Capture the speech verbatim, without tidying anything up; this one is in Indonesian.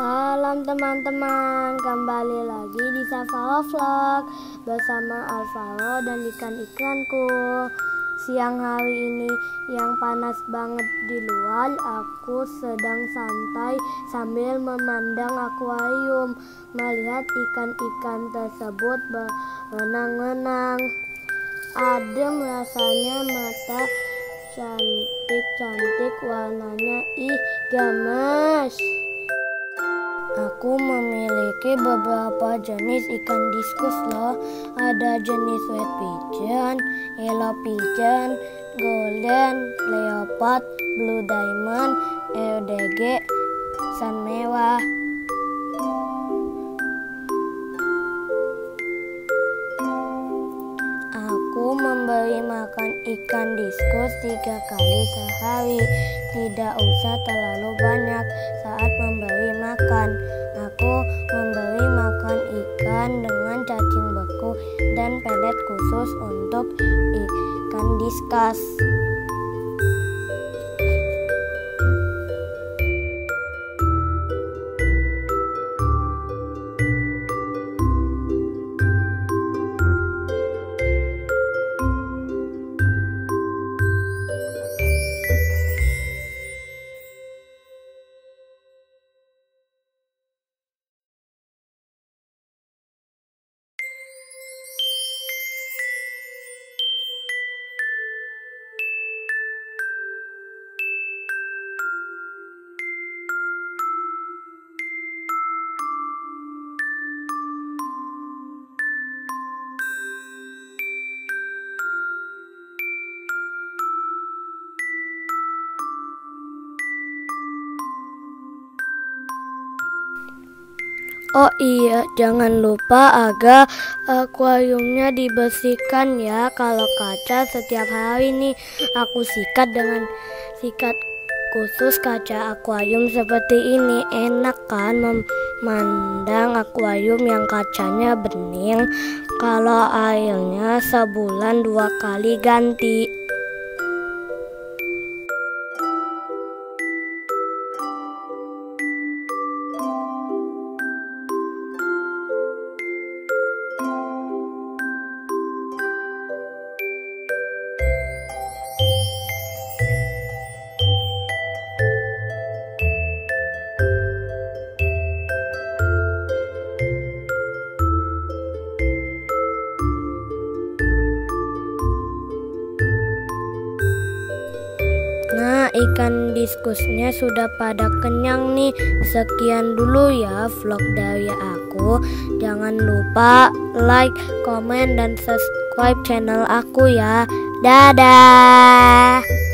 Salam teman-teman, kembali lagi di Savalo Vlog bersama Alvaro dan ikan-ikanku. Siang hari ini yang panas banget di luar, aku sedang santai sambil memandang akuarium, melihat ikan-ikan tersebut berenang-renang. Adem rasanya, mata cantik-cantik, warnanya ih gemes. Aku memiliki beberapa jenis ikan diskus loh. Ada jenis red pigeon, yellow pigeon, golden, leopard, blue diamond, R D G, sun mewah. Aku memberi makan ikan diskus tiga kali sehari. Tidak usah terlalu banyak saat memberi makan. Aku memberi makan ikan dengan cacing beku dan pelet khusus untuk ikan diskus. Oh iya, jangan lupa agar akuariumnya dibersihkan ya. Kalau kaca setiap hari nih aku sikat dengan sikat khusus kaca akuarium seperti ini. Enak kan memandang akuarium yang kacanya bening kalau airnya sebulan dua kali ganti. Nah, ikan diskusnya sudah pada kenyang nih. Sekian dulu ya vlog dari aku. Jangan lupa like, komen, dan subscribe channel aku ya. Dadah.